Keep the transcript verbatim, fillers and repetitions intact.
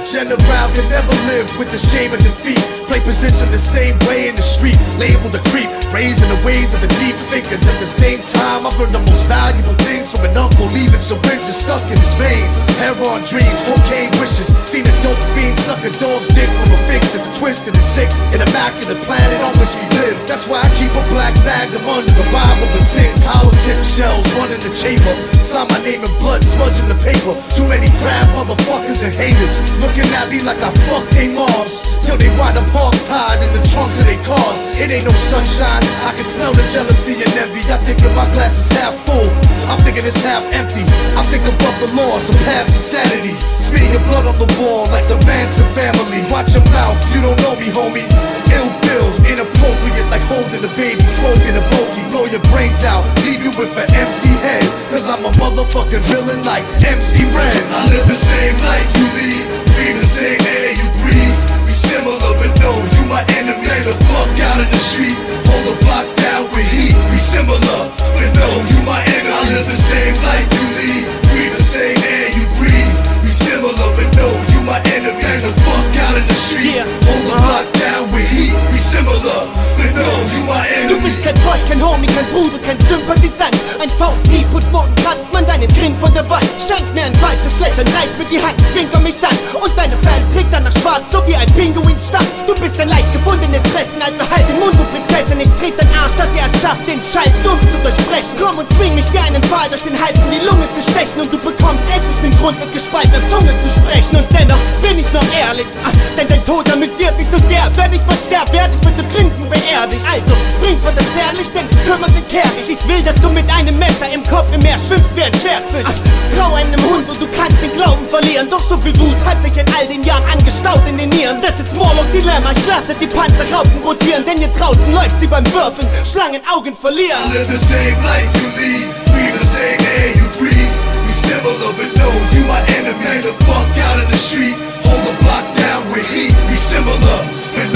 General can never live with the shame of defeat. Play position the same way in the street, labeled a creep, raised in the ways of the deep thinkers. At the same time, I've learned the most valuable things from an uncle, leaving syringes stuck in his veins. Heroin dreams, cocaine wishes, seen a dope fiend suck a dog's dick from a fix. It's twisted and sick, an immaculate planet on which we live. That's why I keep a black bag of under the Bible with six hollow tip shells, one in the chamber. Sign my name in blood, smudging the paper. Too many crab motherfuckers and haters looking at me like I fucked they moms, till they wind up hog-tied in the trunks of their cars. It ain't no sunshine, I can smell the jealousy and envy. I think that my glass is half full, I'm thinking it's half empty. I think above the law, surpass insanity. Smear your blood on the wall like the Manson family. Watch your mouth, you don't know me, homie. Ill Bill, inappropriate like holding a baby, smoking a bogey. Blow your brains out, leave you with an empty head. Cause I'm a motherfucking villain like M C Ren. I live the same life you lead, breathe the same air you breathe. We similar but no, you my enemy. Lay the fuck out in the street, hold the block down with heat. We similar but no, you my enemy. I live the same life you lead, breathe the same air you breathe. We similar but no, you my enemy. Lay the fuck out in the street, hold the block down with heat. We similar but no, you my enemy. Du bist kein Freund, kein Homie, kein Bruder, kein Sympathisant. Ein Fausthieb und morgen kratzt man deinen Ring von der Wand. Schenk mir ein falsches Lächeln, reich mir die Hand, zwinker mich an. Und deine Fan trägt danach schwarz, so wie ein Pinguin stark. Du bist ein leicht gefundenes Fressen, also halt den Mund, du Prinzessin. Ich tret dein Arsch, dass er es schafft, den Schall dumpf zu durchbrechen. Komm und zwing mich dir einen Pfahl durch den Hals in die Lunge zu stechen. Und du bekommst endlich den Grund, mit gespaltener Zunge zu sprechen. Und dennoch bin ich noch ehrlich, ah, denn dein Tod amüsiert mich so sehr. Wenn ich mal sterb, werd ich mit dem Grinsen beerdigt. Also spring vor das Fernlicht, denn es kümmert den Kehricht. Ich will, dass du mit einem Messer im Kopf im Meer schwimmst wie ein Schwertfisch. ah, Trau einem Hund und du kannst den Glauben verlieren. Doch so viel Wut hat sich in all den Jahren angestaut in den Nieren. Das ist Morlock Dilemma, ich lasse die Panzerraupen rotieren. Denn hier draußen läuft sie beim Würfeln, Schlangenaugen verlieren. I live the same life you lead, breathe the same air you breathe. We similar but no, you my enemy. Lay the fuck out in the street, hold the block down with heat. We similar but